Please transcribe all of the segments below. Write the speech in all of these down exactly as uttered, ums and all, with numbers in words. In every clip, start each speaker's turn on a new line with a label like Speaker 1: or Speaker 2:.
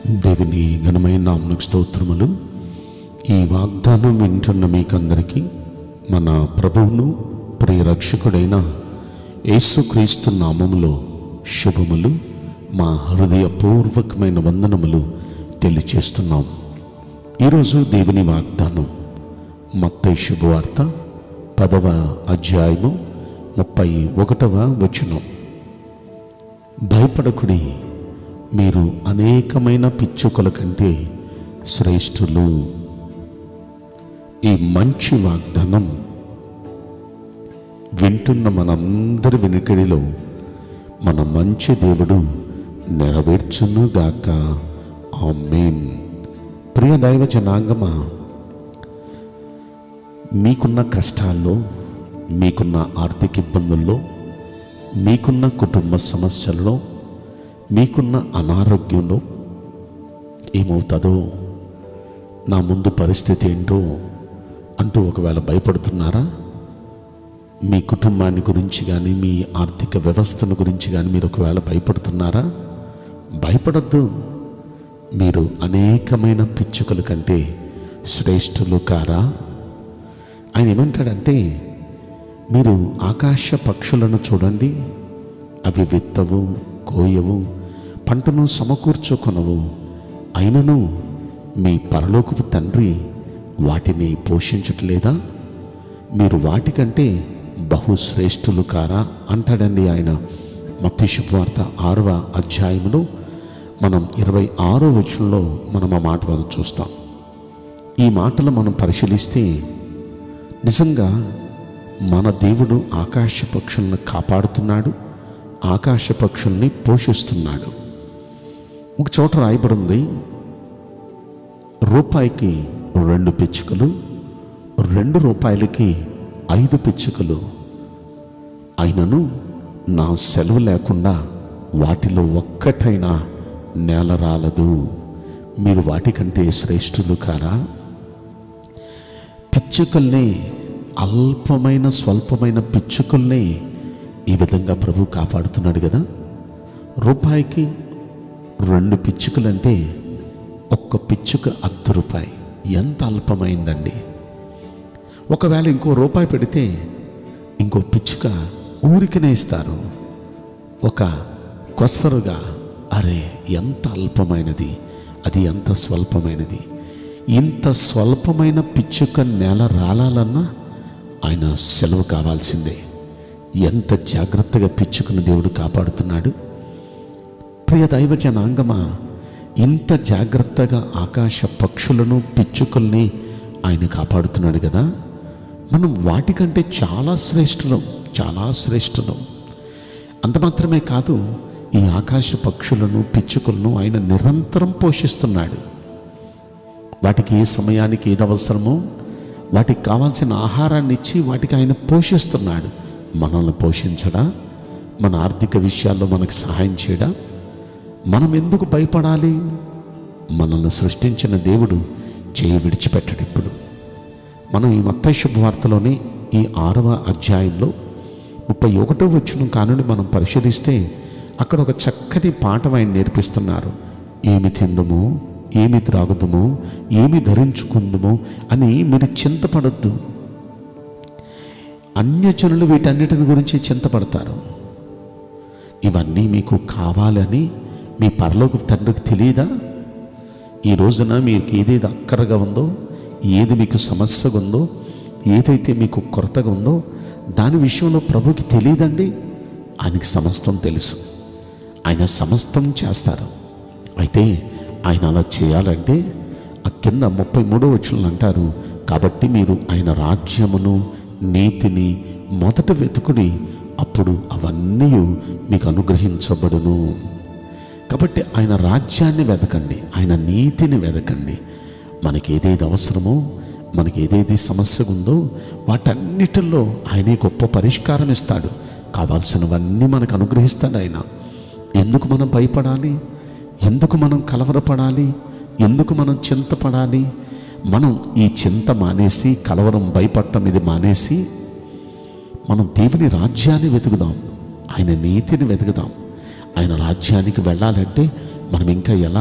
Speaker 1: దేవుని ఘనమైన నామమునకు స్తోత్రములు. ఈ వాగ్దానం వింటున్న మీకందరికీ మన ప్రభువును ప్రియ రక్షకుడైన యేసుక్రీస్తు నామములో శుభములు, మా హృదయపూర్వకమైన వందనములు తెలియచేస్తున్నాం. ఈరోజు దేవుని వాగ్దానం మత్తయి శుభవార్త పదవ అధ్యాయము ముప్పై ఒకటవ వచనం. భయపడకుడి, మీరు అనేకమైన పిచ్చుకల కంటే శ్రేష్ఠులు. ఈ మంచి వాగ్దానం వింటున్న మనందరి వెనుకడిలో మన మంచి దేవుడు నెరవేర్చునుగాక. ఆమేన్. ప్రియ దైవ జనాంగమా, మీకున్న కష్టాల్లో, మీకున్న ఆర్థిక ఇబ్బందుల్లో, మీకున్న కుటుంబ సమస్యల్లో, మీకున్న అనారోగ్యంలో ఏమవుతుందో, నా ముందు పరిస్థితి ఏంటో అంటూ ఒకవేళ భయపడుతున్నారా? మీ కుటుంబాన్ని గురించి కానీ, మీ ఆర్థిక వ్యవస్థను గురించి కానీ మీరు ఒకవేళ భయపడుతున్నారా? భయపడద్దు. మీరు అనేకమైన పిచ్చుకల కంటే శ్రేష్ఠులు కారా? ఆయన ఏమంటాడంటే, మీరు ఆకాశ పక్షులను చూడండి, అవి విత్తవు, కోయవు, పంటను సమకూర్చుకొనవు, అయినను మీ పరలోకపు తండ్రి వాటిని పోషించట్లేదా? మీరు వాటికంటే బహుశ్రేష్ఠులు కారా అంటాడండి ఆయన. మత్తయి శుభవార్త ఆరవ అధ్యాయంలో మనం ఇరవై ఆరో వచనంలో మనం ఆ మాట వల్ల చూస్తాం. ఈ మాటలు మనం పరిశీలిస్తే నిజంగా మన దేవుడు ఆకాశ పక్షులను కాపాడుతున్నాడు, ఆకాశ పక్షుల్ని పోషిస్తున్నాడు. ఒక చోట రాయబడింది, రూపాయికి రెండు పిచ్చుకలు, రెండు రూపాయలకి ఐదు పిచ్చుకలు, అయినను నా సెలవు లేకుండా వాటిలో ఒక్కటైనా నేల రాలదు. మీరు వాటికంటే శ్రేష్ఠులు కారా? పిచ్చుకల్ని, అల్పమైన స్వల్పమైన పిచ్చుకల్ని ఈ విధంగా ప్రభు కాపాడుతున్నాడు కదా. రూపాయికి రెండు పిచ్చుకలంటే ఒక్క పిచ్చుక అర్ధ రూపాయి. ఎంత అల్పమైందండి. ఒకవేళ ఇంకో రూపాయి పెడితే ఇంకో పిచ్చుక ఊరికనే ఇస్తారు, ఒక కొసరుగా. అరే, ఎంత అల్పమైనది, అది ఎంత స్వల్పమైనది. ఇంత స్వల్పమైన పిచ్చుక నేల రాలాలన్నా ఆయన సెలవు కావాల్సిందే. ఎంత జాగ్రత్తగా పిచ్చుకుని దేవుడు కాపాడుతున్నాడు. ప్రియ దైవ జనాంగమా, ఇంత జాగ్రత్తగా ఆకాశ పక్షులను, పిచ్చుకల్ని ఆయన కాపాడుతున్నాడు కదా. మనం వాటికంటే చాలా శ్రేష్ఠులం, చాలా శ్రేష్ఠులం. అంత మాత్రమే కాదు, ఈ ఆకాశ పక్షులను, పిచ్చుకలను ఆయన నిరంతరం పోషిస్తున్నాడు. వాటికి ఏ సమయానికి ఏది అవసరమో వాటికి కావాల్సిన ఆహారాన్ని ఇచ్చి వాటికి ఆయన పోషిస్తున్నాడు. మనల్ని పోషించడా? మన ఆర్థిక విషయాల్లో మనకు సహాయం చేయడా? మనం ఎందుకు భయపడాలి? మనల్ని సృష్టించిన దేవుడు చేయి విడిచిపెట్టడు ఇప్పుడు. మనం ఈ మత్తయి శుభవార్తలోని ఈ ఆరవ అధ్యాయంలో ముప్పై ఒకటో వచనం కానుండి మనం పరిశీలిస్తే అక్కడ ఒక చక్కటి పాఠం ఆయన నేర్పిస్తున్నారు. ఏమి తిందుమో, ఏమి త్రాగుదమో, ఏమి ధరించుకుందుమో అని మీరు చింతపడద్దు. అన్యజనులు వీటన్నిటిని గురించి చింతపడతారు. ఇవన్నీ మీకు కావాలని మీ పరలోక తండ్రికి తెలియదా? ఈ రోజున మీకు ఏదేది అక్కరగా ఉందో, ఏది మీకు సమస్యగా ఉందో, ఏదైతే మీకు కొరతగా ఉందో దాని విషయంలో ప్రభుకి తెలియదండి. ఆయనకి సమస్తం తెలుసు. ఆయన సమస్తం చేస్తారు. అయితే ఆయన అలా చేయాలంటే ఆ కింద ముప్పై మూడో వచనంలో అంటారు, కాబట్టి మీరు ఆయన రాజ్యమును, నీతిని మొదట వెతుకుడి, అప్పుడు అవన్నీ మీకు అనుగ్రహించబడును. కాబట్టి ఆయన రాజ్యాన్ని వెతకండి, ఆయన నీతిని వెతకండి. మనకి ఏదేది అవసరమో, మనకి ఏదేది సమస్య ఉందో వాటన్నిటిలో ఆయనే గొప్ప పరిష్కారం ఇస్తాడు. కావాల్సినవన్నీ మనకు అనుగ్రహిస్తాడు ఆయన. ఎందుకు మనం భయపడాలి? ఎందుకు మనం కలవరపడాలి? ఎందుకు మనం చింతపడాలి? మనం ఈ చింత మానేసి, కలవరం, భయపడటం ఇది మానేసి మనం దేవుని రాజ్యాన్ని వెతుకుదాం, ఆయన నీతిని వెతుకుదాం. ఆయన రాజ్యానికి వెళ్ళాలంటే మనం ఇంకా ఎలా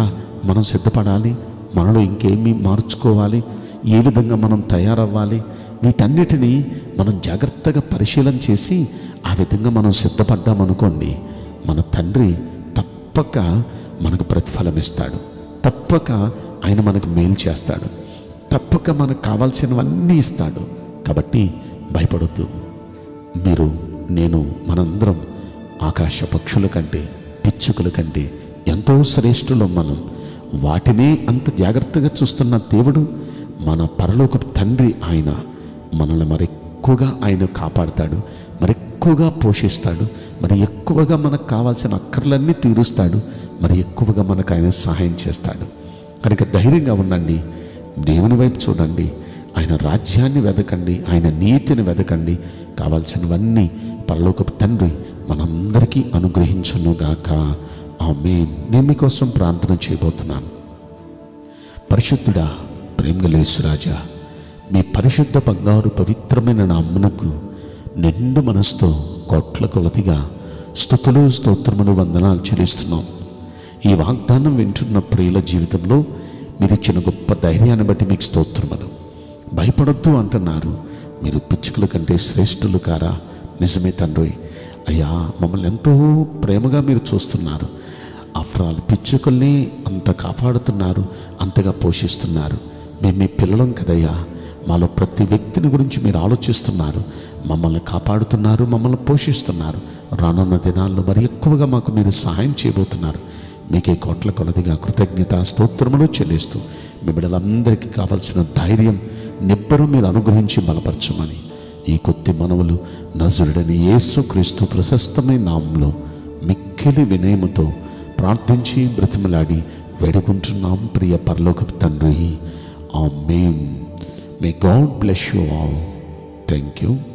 Speaker 1: మనం సిద్ధపడాలి, మనలో ఇంకేమీ మార్చుకోవాలి, ఏ విధంగా మనం తయారవ్వాలి, వీటన్నిటినీ మనం జాగ్రత్తగా పరిశీలన చేసి ఆ విధంగా మనం సిద్ధపడ్డామనుకోండి, మన తండ్రి తప్పక మనకు ప్రతిఫలం ఇస్తాడు, తప్పక ఆయన మనకు మేలు చేస్తాడు, తప్పక మనకు కావాల్సినవన్నీ ఇస్తాడు. కాబట్టి భయపడొద్దు. మీరు, నేను, మనందరం ఆకాశ పక్షుల కంటే, పిచ్చుకల కంటే ఎంతో శ్రేష్ఠులం మనం. వాటినే అంత జాగ్రత్తగా చూస్తున్న దేవుడు, మన పరలోకపు తండ్రి, ఆయన మనల్ని మరి ఎక్కువగా ఆయన కాపాడుతాడు, మరి ఎక్కువగా పోషిస్తాడు, మరి ఎక్కువగా మనకు కావాల్సిన అక్కర్లన్నీ తీరుస్తాడు, మరి ఎక్కువగా మనకు ఆయన సహాయం చేస్తాడు. కనుక ధైర్యంగా ఉండండి, దేవుని వైపు చూడండి, ఆయన రాజ్యాన్ని వెదకండి, ఆయన నీతిని వెదకండి. కావాల్సినవన్నీ పరలోకపు తండ్రి మనందరికీ అనుగ్రహించునుగాక. ఆమేన్. నేను మీకోసం ప్రార్థన చేయబోతున్నాను. పరిశుద్ధుడా, ప్రేమగల యేసురాజా, మీ పరిశుద్ధ బంగారు పవిత్రమైన నామమునకు నిండు మనసుతో కోట్ల కొలదిగా స్తుతులు, స్తోత్రములు, వందనాలు చెల్లిస్తున్నాం. ఈ వాగ్దానం వింటున్న ప్రియుల జీవితంలో మీరు ఇచ్చిన గొప్ప ధైర్యాన్ని బట్టి మీకు స్తోత్రములు. భయపడొద్దు అంటున్నారు. మీరు పిచ్చుకల కంటే శ్రేష్ఠులు కారా? నిజమే తండ్రి. అయ్యా, మమ్మల్ని ఎంతో ప్రేమగా మీరు చూస్తున్నారు. ఆఫ్టర్ ఆల్ పిచ్చుకల్ని అంత కాపాడుతున్నారు, అంతగా పోషిస్తున్నారు. మేము మీ పిల్లలం కదయ్యా. మాలో ప్రతి వ్యక్తిని గురించి మీరు ఆలోచిస్తున్నారు, మమ్మల్ని కాపాడుతున్నారు, మమ్మల్ని పోషిస్తున్నారు. రానున్న దినాల్లో మరి ఎక్కువగా మాకు మీరు సహాయం చేయబోతున్నారు. మీకే కోట్ల కొలదిగా కృతజ్ఞత స్తోత్రములు చెల్లిస్తూ మీ బిడ్డలందరికీ కావాల్సిన ధైర్యం, నిబ్బరం మీరు అనుగ్రహించి బలపరచమని ఈ కొద్ది మనవులు నజరుడని యేసుక్రీస్తు ప్రశస్తమైన నామంలో మిక్కిలి వినయముతో ప్రార్థించి బ్రతిమలాడి వేడుకుంటున్నాం ప్రియ పరలోకపు తండ్రి. Amen. May God bless you all. Thank you.